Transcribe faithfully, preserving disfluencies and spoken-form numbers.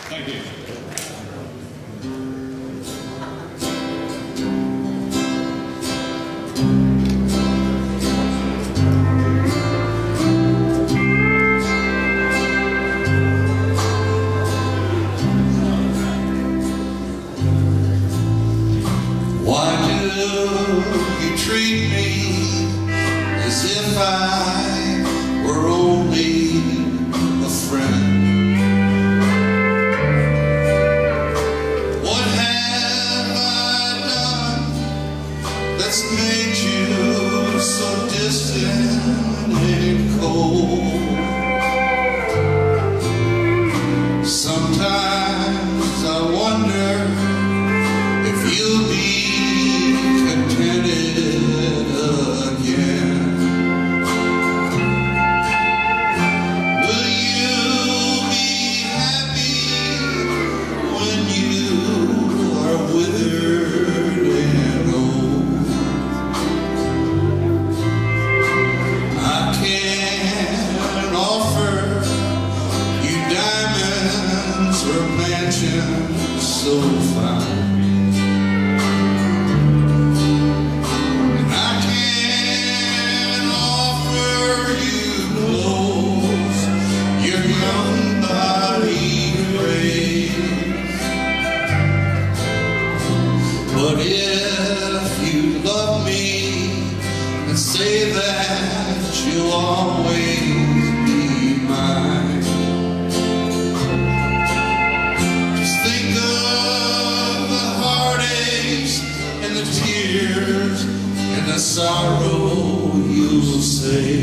Thank you. Why do you treat me as if I were only a friend? What have I done that's made you so distant and cold? Sometimes I wonder if you'll be contented again. Will you be happy when you are withered and old? I can't offer you diamonds or mansions so fine, and I can't offer you clothes your young body craves. But if you love me and say that you'll always be mine, just think of the heartaches and the tears and the sorrow you'll save.